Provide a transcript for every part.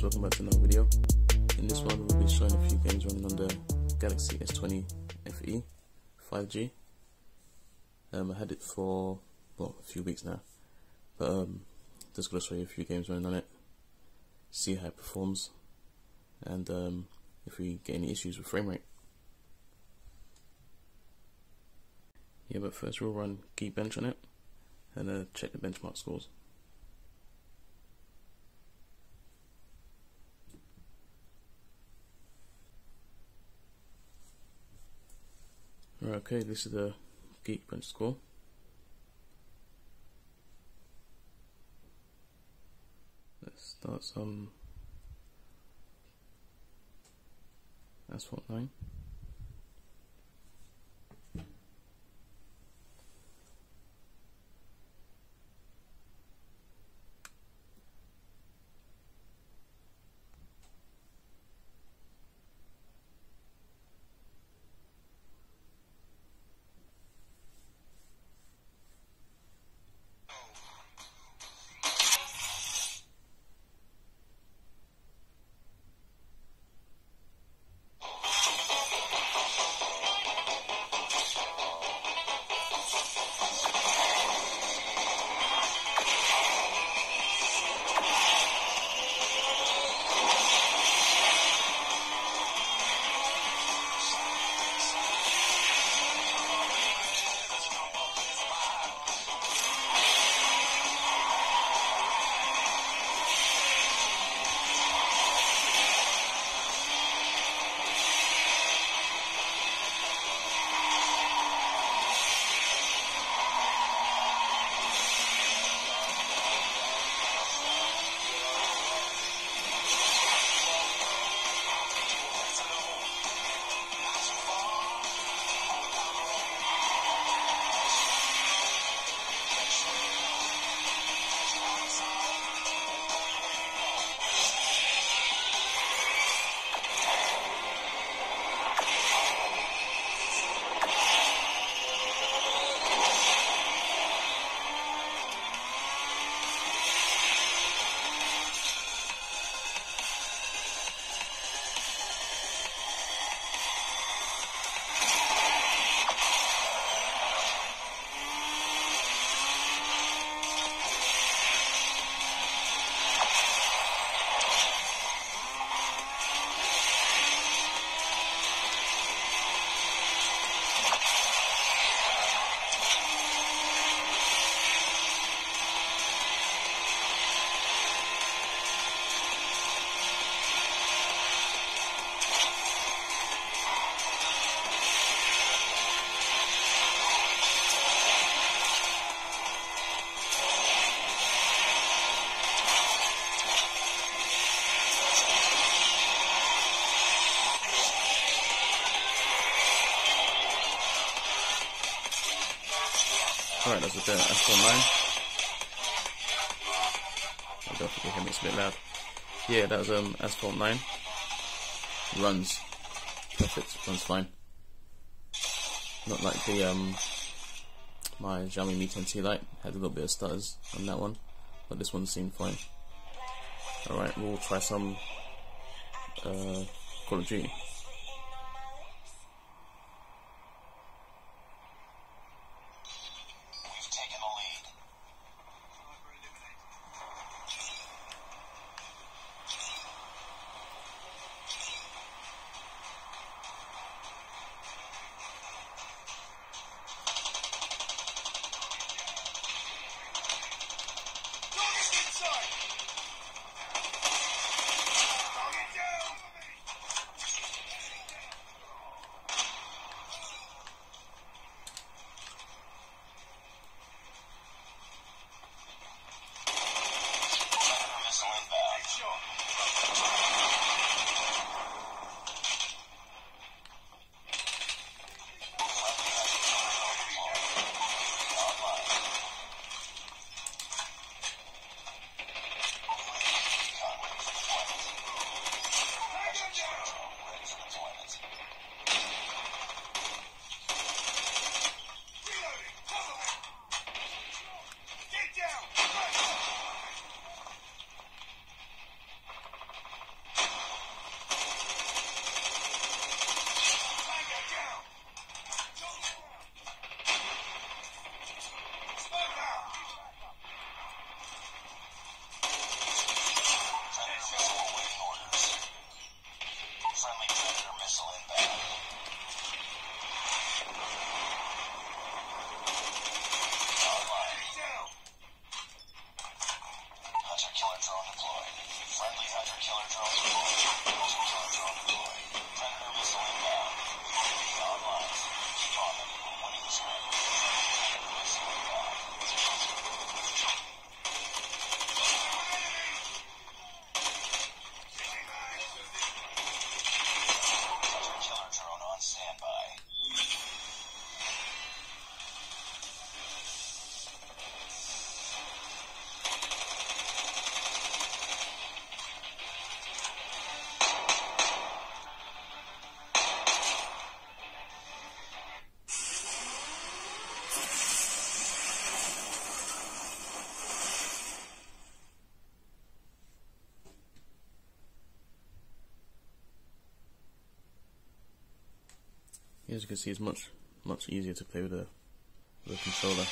welcome back to another video. In this one we'll be showing a few games running on the Galaxy S20 FE 5G. I had it for, well, a few weeks now, but just going to show you a few games running on it, see how it performs, and if we get any issues with frame rate. Yeah, but first we'll run Geekbench on it and check the benchmark scores. Okay, this is the Geekbench score. Let's start some Asphalt 9. Alright, that's with the Asphalt 9. I don't think you hear me, it's a bit loud. Yeah, that was Asphalt 9. Runs perfect, runs fine. Not like the my Xiaomi Mi 10T Lite, had a little bit of stutters on that one, but this one seemed fine. Alright, we'll try some Call of Duty. As you can see, it's much easier to play with a controller.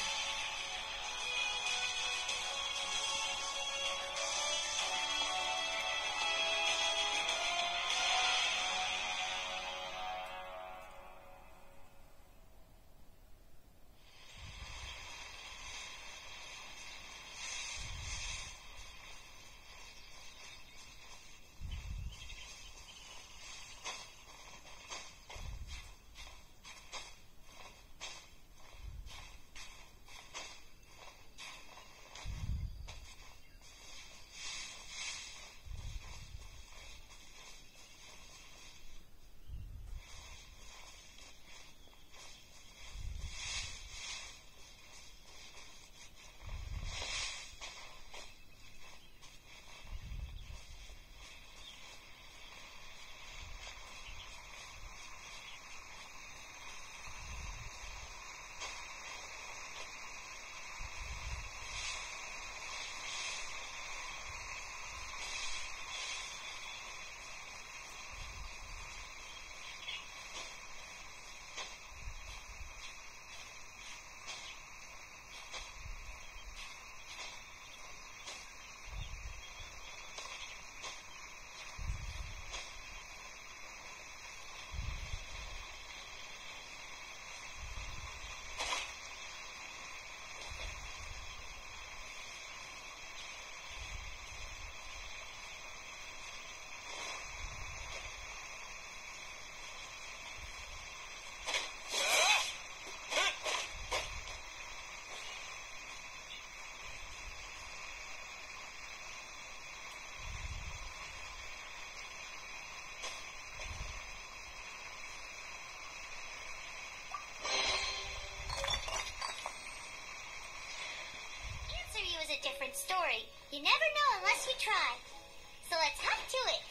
Story. You never know unless you try. So let's hop to it.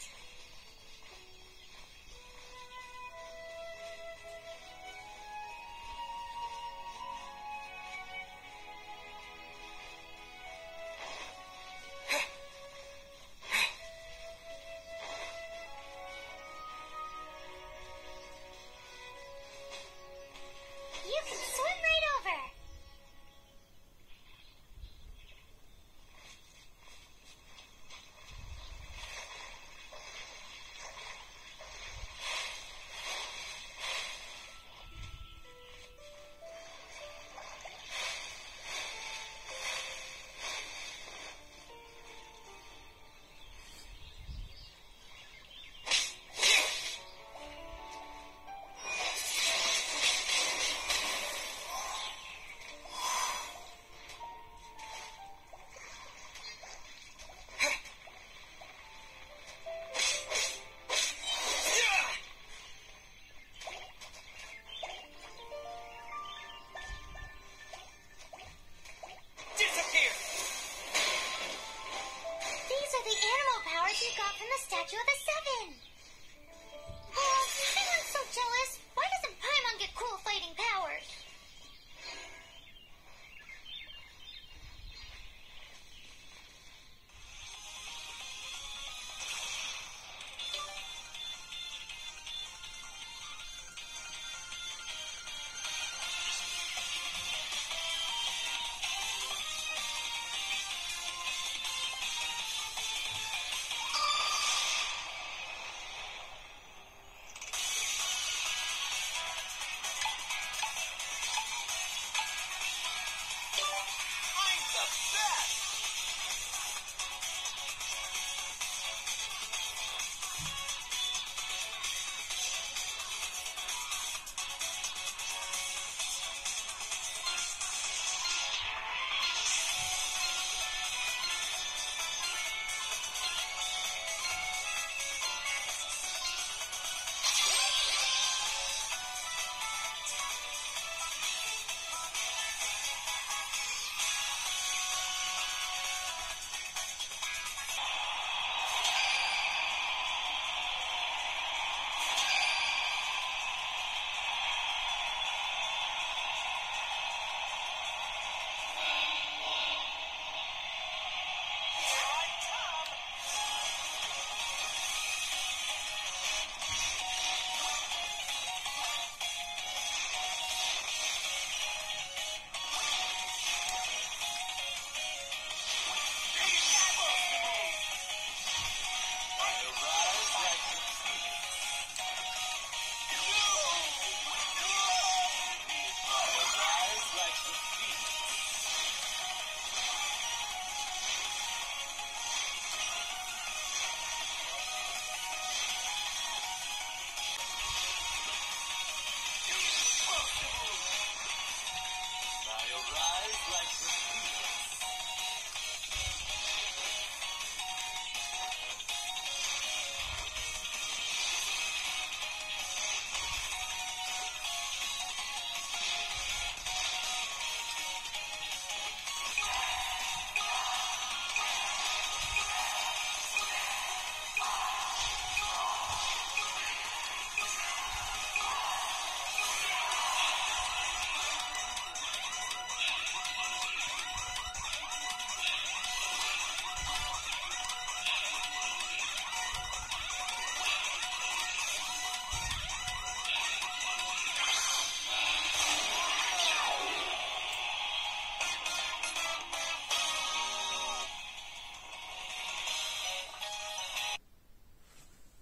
You can swim right over. You got from the Statue of the Seven. Oh, everyone's so jealous. Why doesn't Paimon get cool fighting powers?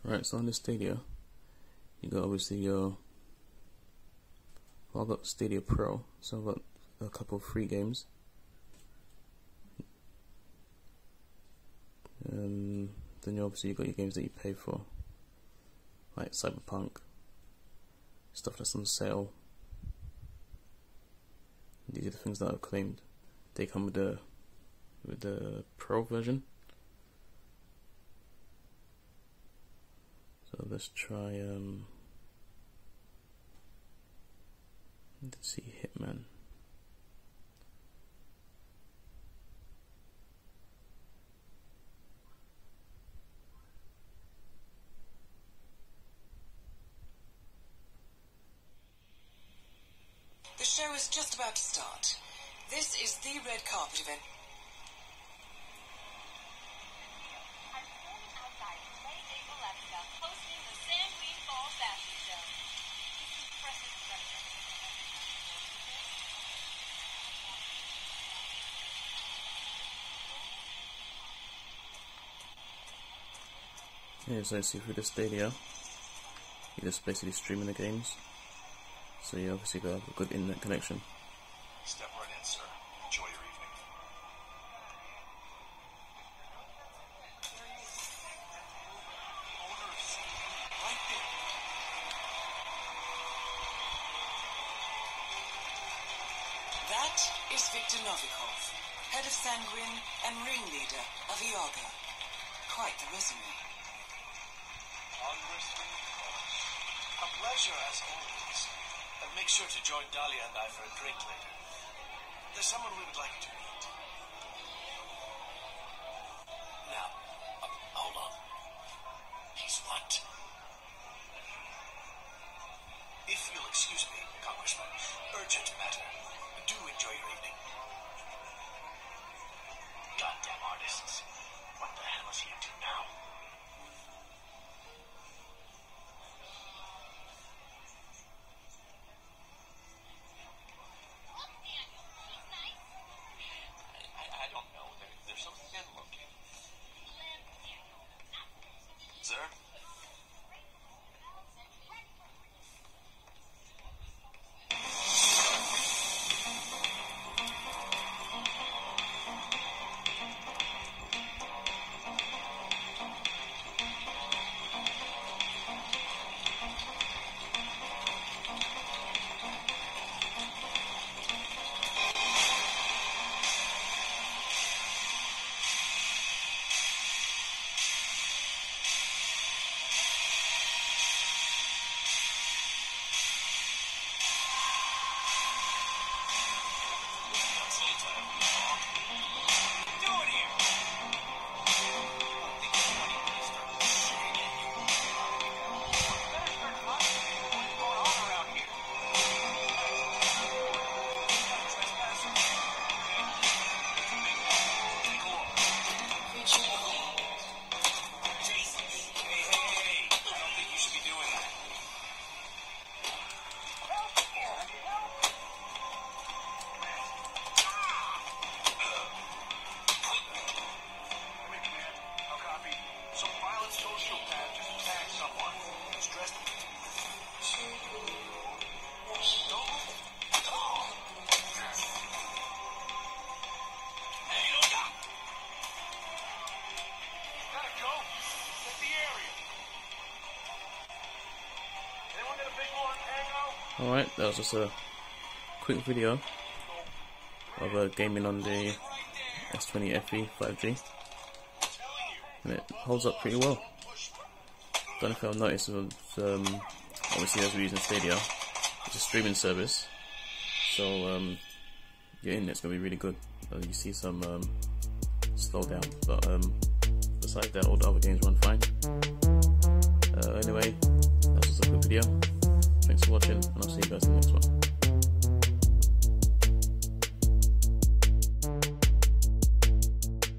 Right, so on this Stadia, you got obviously your, well, I've got Stadia Pro, so I've got a couple of free games. Then obviously you've got your games that you pay for, like Cyberpunk, stuff that's on sale. These are the things that I've claimed. They come with the Pro version. So let's try let's see, Hitman. The show is just about to start. This is the red carpet event. I'm standing outside Play Alexa, hosting the Sanguine Fall Fashion Show. This impressive structure. Yeah, so see through the Stadia, you're just basically streaming the games. So you obviously got a good internet connection. Step right in, sir. Enjoy your evening. Right there. That is Victor Novikov, head of Sanguine and ringleader of Iago. Quite the resume. Congressman Koch. A pleasure as always. And make sure to join Dahlia and I for a drink later. There's someone we would like you to meet. Now, hold on. He's what? If you'll excuse me, Congressman, urgent matter. Do enjoy your evening. Goddamn artists. What the hell is he up to now? I don't know. There's something good looking. Sir? Alright, that was just a quick video of gaming on the S20 FE 5G, and it holds up pretty well. Don't know if I've noticed, obviously as we're using Stadia, it's a streaming service, so your internet's going to be really good. You see some slowdown, but besides that, all the other games run fine. Anyway, that's just a quick video. Thanks for watching, and I'll see you guys in the next one.